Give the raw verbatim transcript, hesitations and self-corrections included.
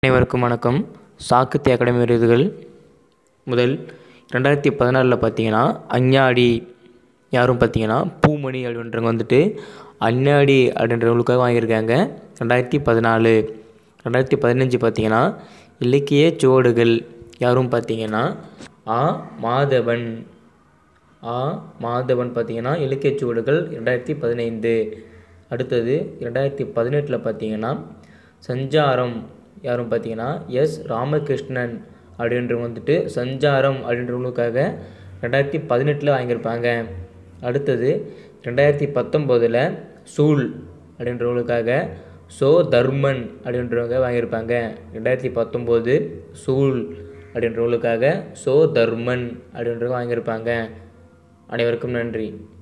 அனைவருக்கும் வணக்கம். சாகித்ய அகாடமி விருதுகள் முதல் ரெண்டாயிரத்தி பதினாறில் பார்த்தீங்கன்னா அஞ்ஞாடி யாரும் பார்த்தீங்கன்னா பூமணி அப்படின்றவங்க வந்துட்டு அஞ்ஞாடி அப்படின்றவங்களுக்காக வாங்கியிருக்காங்க. ரெண்டாயிரத்தி பதினாலு ரெண்டாயிரத்தி பதினஞ்சு பார்த்தீங்கன்னா இலக்கிய சுவடுகள் யாரும் பார்த்தீங்கன்னா ஆ மாதவன் ஆ மாதவன் பார்த்தீங்கன்னா இலக்கிய சுவடுகள் ரெண்டாயிரத்தி பதினைந்து. அடுத்தது ரெண்டாயிரத்தி பதினெட்டில் பார்த்தீங்கன்னா சஞ்சாரம் யாரும் பார்த்தீங்கன்னா எஸ் ராமகிருஷ்ணன் அப்படின்றவங்க வந்துட்டு சஞ்சாரம் அப்படின்றவங்களுக்காக ரெண்டாயிரத்தி பதினெட்டில் வாங்கியிருப்பாங்க. அடுத்தது ரெண்டாயிரத்தி பத்தொம்போதில் சூல் அப்படின்றவங்களுக்காக சோ தர்மன் அப்படின்றவங்க வாங்கியிருப்பாங்க. ரெண்டாயிரத்தி பத்தொம்போது சூல் அப்படின்றவங்களுக்காக சோ தர்மன் அப்படின்றவங்க வாங்கியிருப்பாங்க. அனைவருக்கும் நன்றி.